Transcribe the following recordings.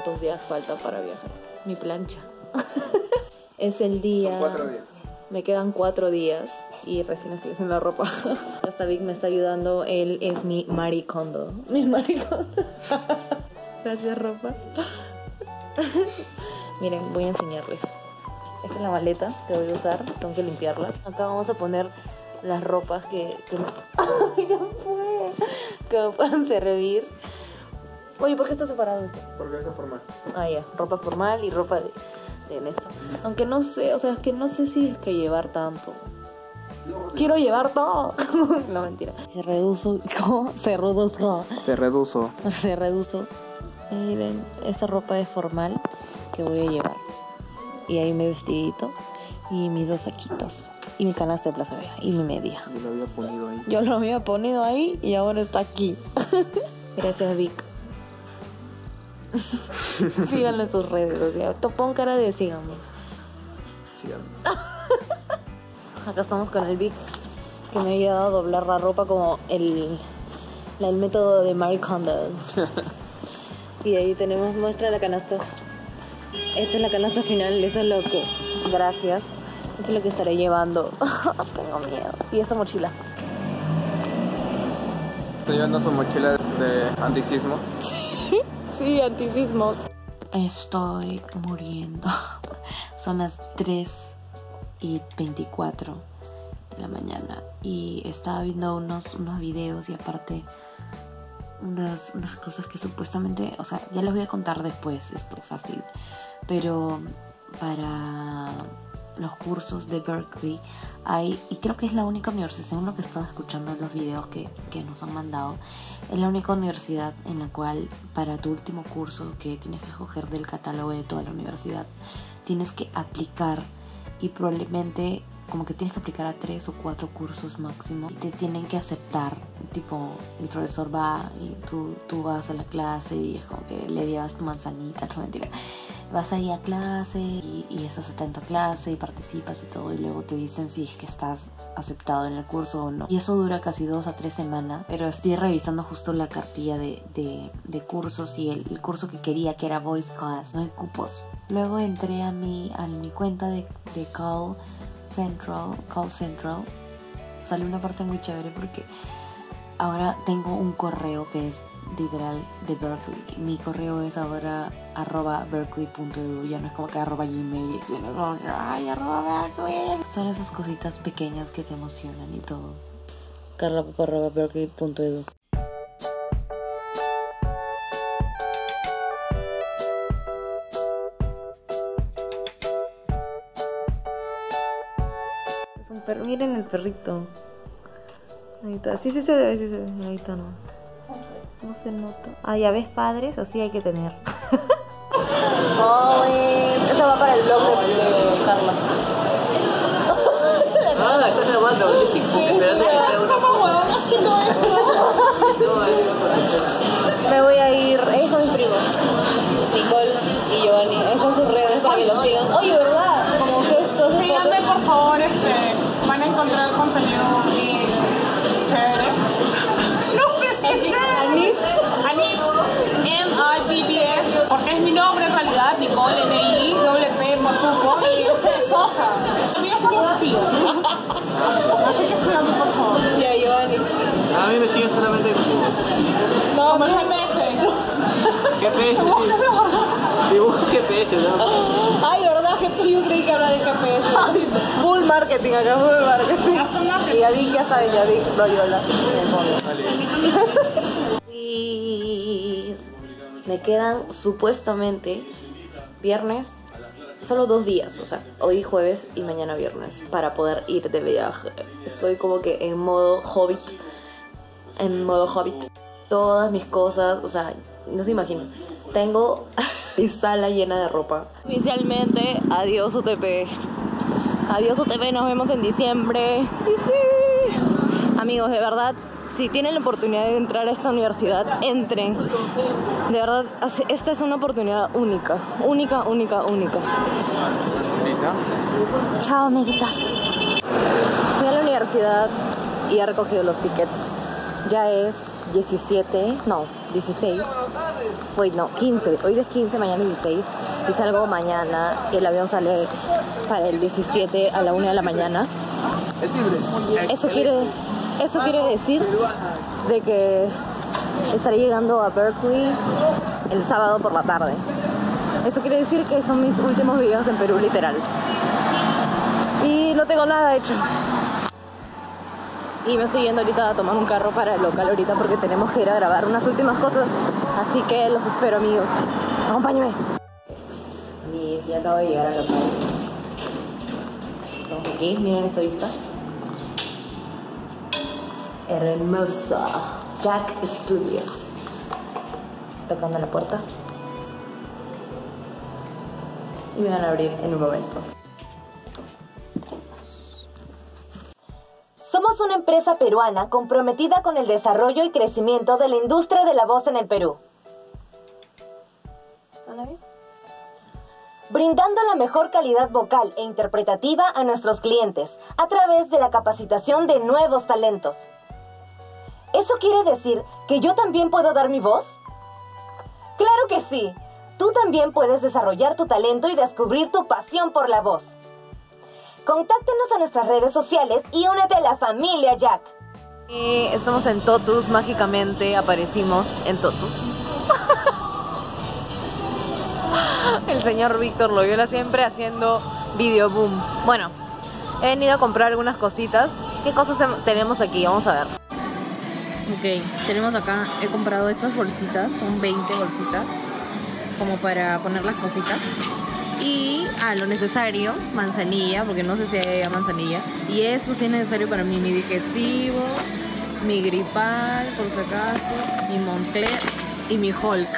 ¿cuántos días falta para viajar? Mi plancha. Es el día... 4 días. Me quedan 4 días y recién estoy haciendo la ropa. Hasta Vic me está ayudando. Él es mi maricondo. Mi maricondo. Gracias, ropa. Miren, voy a enseñarles. Esta es la maleta que voy a usar. Tengo que limpiarla. Acá vamos a poner las ropas que me puedan servir. Oye, ¿por qué está separado esto? Porque eso es formal. Ah, ya. Ropa formal y ropa de eso. Aunque no sé, o sea, es que no sé si es que llevar tanto. Quiero llevar todo. No, mentira. Se redujo. ¿Cómo? Se redujo. Se redujo. Miren, esa ropa es formal que voy a llevar. Y ahí mi vestidito y mis 2 saquitos. Y mi canasta de Plaza Vega y mi media. Yo lo había ponido ahí. Yo lo había ponido ahí y ahora está aquí. Gracias, Vic. Síganlo en sus redes, o sea, pon cara de síganme. Acá estamos con el Vic, que me ha ayudado a doblar la ropa como el método de Marie Kondo. Y ahí tenemos, muestra la canasta. Esta es la canasta final, eso es lo que... Gracias. Esto es lo que estaré llevando. Tengo miedo. Y esta mochila. Estoy llevando su mochila de antisismo. Sí, antisismos. Estoy muriendo. Son las 3:24 de la mañana. Y estaba viendo unos videos y aparte unas cosas que supuestamente, o sea, ya les voy a contar después, esto fácil. Pero para los cursos de Berkeley hay, y creo que es la única universidad, según lo que estaba escuchando en los videos que nos han mandado, es la única universidad en la cual para tu último curso que tienes que escoger del catálogo de toda la universidad, tienes que aplicar y probablemente como que tienes que aplicar a 3 o 4 cursos máximo y te tienen que aceptar, tipo el profesor va y tú vas a la clase y es como que le llevas tu manzanita, no mentira. Vas ahí a clase y estás atento a clase y participas y todo y luego te dicen si es que estás aceptado en el curso o no. Y eso dura casi 2 a 3 semanas, pero estoy revisando justo la cartilla de cursos y el curso que quería, que era Voice Class, no hay cupos. Luego entré a mi cuenta de Call Central. Salió una parte muy chévere porque ahora tengo un correo que es literal de Berkeley. Mi correo es ahora @berkeley.edu. Ya no es como que @gmail, sino como que @Berkeley. Son esas cositas pequeñas que te emocionan y todo. carla@berkeley.edu. Es un perro. Miren el perrito. Ahí está. Sí se ve, sí se ve. Ahí está, no. No se nota. Ah, ya ves, padres, así hay que tener. Oh, eso va para el blog de Carla. Estás grabando. Sí, ¿cómo huevón haciendo eso? Me voy a ir. Ellos son mis primos, Nicole y Giovanni. Esas son sus redes para que los sigan. Oye, ¿verdad? Como ustedes todos. Síganme, por favor, van a encontrar contenido muy chévere. No sé si es chévere. Anit, M-I-B-B-S, porque es mi nombre en realidad, Nicole, N-I-P, Motuco, y yo soy de Sosa. Amigos positivos. Así que síganme, por favor. Ya, Giovanni. A mí me siguen solamente No, como el GPS. GPS, sí. Dibujo GPS, ¿no? Ay, ¿verdad? Yo creí que habla de GPS. Full marketing acá, full marketing. Y ya vi, ya saben, ya vi, Loyola. Me quedan supuestamente viernes, solo 2 días, o sea, hoy jueves y mañana viernes, para poder ir de viaje. Estoy como que en modo hobbit. Todas mis cosas, o sea, no se imaginan. Tengo mi sala llena de ropa. Oficialmente, adiós UTP. Adiós UTP, nos vemos en diciembre. Y sí. Amigos, de verdad, si tienen la oportunidad de entrar a esta universidad, entren. De verdad, esta es una oportunidad única. Única. ¿Lisa? Chao, amiguitas. Fui a la universidad y he recogido los tickets. Ya es 17, no, 16. Wait, no, 15. Hoy es 15, mañana es 16. Y salgo mañana. El avión sale para el 17 a la 1 de la mañana. Eso quiere decir de que estaré llegando a Berkeley el sábado por la tarde. Eso quiere decir que son mis últimos videos en Perú, literal. Y no tengo nada hecho. Y me estoy yendo ahorita a tomar un carro para el local ahorita porque tenemos que ir a grabar unas últimas cosas. Así que los espero, amigos. Acompáñenme. Amigos, ya acabo de llegar al local. Estamos aquí, miren esta vista. Hermosa. Jack Studios. Tocando la puerta. Y me van a abrir en un momento. Somos una empresa peruana comprometida con el desarrollo y crecimiento de la industria de la voz en el Perú. ¿Suena bien? Brindando la mejor calidad vocal e interpretativa a nuestros clientes a través de la capacitación de nuevos talentos. ¿Eso quiere decir que yo también puedo dar mi voz? ¡Claro que sí! Tú también puedes desarrollar tu talento y descubrir tu pasión por la voz. Contáctenos a nuestras redes sociales y únete a la familia Jack. Estamos en Totus, mágicamente aparecimos en Totus. El señor Víctor Loyola siempre haciendo video boom. Bueno, he venido a comprar algunas cositas. ¿Qué cosas tenemos aquí? Vamos a ver. Ok, tenemos acá, he comprado estas bolsitas, son 20 bolsitas, como para poner las cositas. Y lo necesario, manzanilla, porque no sé si hay manzanilla. Y esto sí es necesario para mí, mi digestivo, mi gripal, por si acaso, mi Moncler y mi Hulk.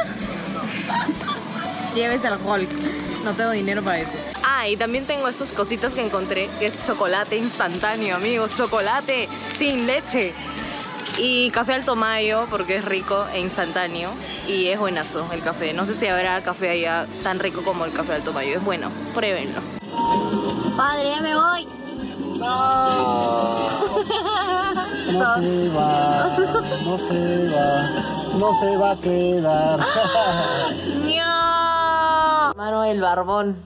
Llévese al Hulk, no tengo dinero para eso. Y también tengo estas cositas que encontré, que es chocolate instantáneo, amigos, chocolate sin leche. Y café Alto Mayo, porque es rico e instantáneo. Y es buenazo el café. No sé si habrá café allá tan rico como el café Alto Mayo. Es bueno, pruébenlo. Padre, ya me voy. No se va, no se va, no se va a quedar. ¡No! Mano, el barbón.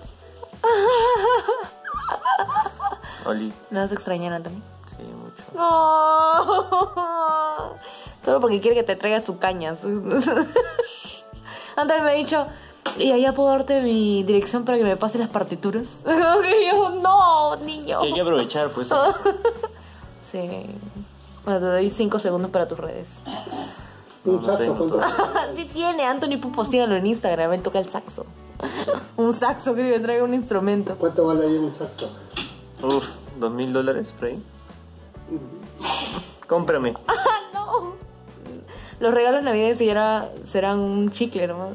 Oli. ¿Me vas a extrañar, Anthony? Sí, mucho. No. Solo porque quiere que te traigas tus cañas. Anthony me ha dicho, y allá puedo darte mi dirección para que me pases las partituras. Y yo, no, niño. Que hay que aprovechar, pues. Sí. Bueno, te doy 5 segundos para tus redes. Un saxo, ¿cuánto? Sí tiene, Anthony Pupo, síganlo en Instagram, él toca el saxo. Un saxo, creo que traiga un instrumento. ¿Cuánto vale ahí un saxo? Uf, $2,000 por ahí. Cómprame. No. Los regalos navideños serán un chicle, hermano.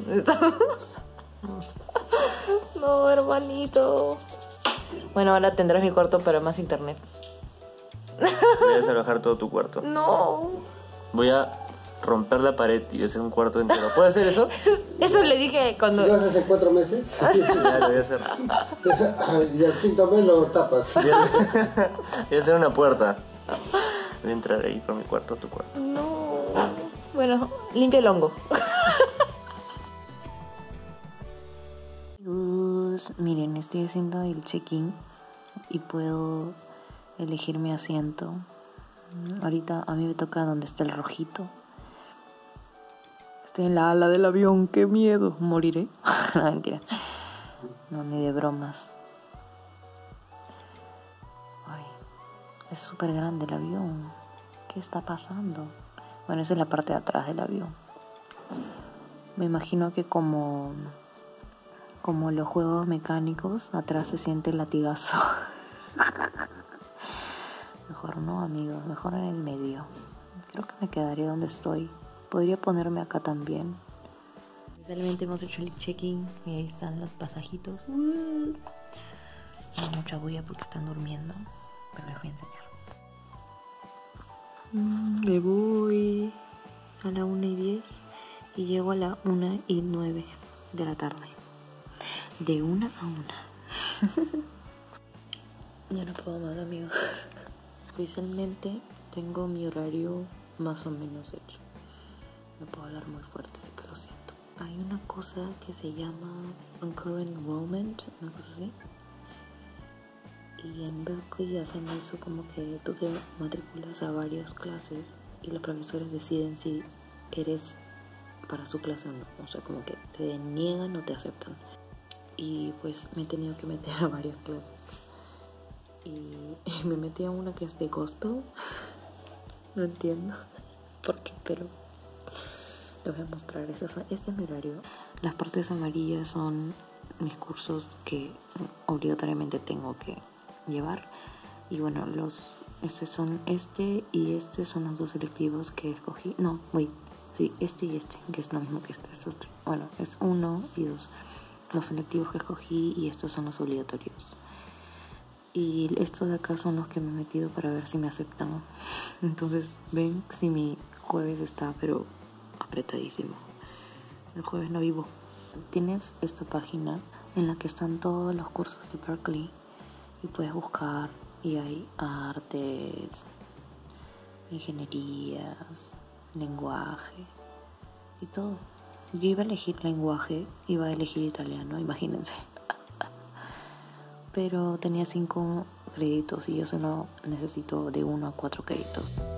No, hermanito. Bueno, ahora tendrás mi cuarto para más internet. Voy a desalojar todo tu cuarto. No. Voy a romper la pared y hacer un cuarto entero. ¿Puedo hacer eso? Eso le dije cuando... ¿Si lo haces en 4 meses? Ya, lo voy a hacer. Y al quinto mes lo tapas. Voy a hacer una puerta. Voy a entrar ahí por mi cuarto, tu cuarto. No. Bueno, limpia el hongo. Miren, estoy haciendo el check-in y puedo elegir mi asiento. Ahorita a mí me toca donde está el rojito. Estoy en la ala del avión, qué miedo. Moriré. No, mentira. No, ni de bromas. Ay, es súper grande el avión. ¿Qué está pasando? Bueno, esa es la parte de atrás del avión. Me imagino que como los juegos mecánicos, atrás se siente el latigazo. Mejor no, amigos, mejor en el medio. Creo que me quedaré donde estoy. Podría ponerme acá también. Realmente hemos hecho el check-in y ahí están los pasajitos. No hay mucha bulla porque están durmiendo, pero les voy a enseñar. Me voy a la 1:10 y llego a la 1:09 de la tarde. De 1 a 1. Ya no puedo más, amigos. Oficialmente tengo mi horario más o menos hecho. No puedo hablar muy fuerte, así que lo siento. Hay una cosa que se llama Concurrent Enrollment, una cosa así. Y en Berkeley hacen eso como que tú te matriculas a varias clases y los profesores deciden si eres para su clase o no. O sea, como que te niegan o te aceptan. Y pues me he tenido que meter a varias clases. Y me metí a una que es de gospel. No entiendo por qué, pero les voy a mostrar. Este es mi horario. Las partes amarillas son mis cursos que obligatoriamente tengo que llevar. Y bueno, este son los dos selectivos que escogí. No, sí, este y este, que es lo mismo que este. Bueno, es 1 y 2 los selectivos que escogí y estos son los obligatorios. Y estos de acá son los que me he metido para ver si me aceptan. Entonces, ven si mi jueves está, pero apretadísimo. El jueves no vivo. Tienes esta página en la que están todos los cursos de Berkeley y puedes buscar y hay artes, ingeniería, lenguaje y todo. Yo iba a elegir lenguaje, iba a elegir italiano, imagínense. Pero tenía 5 créditos y yo solo necesito de 1 a 4 créditos.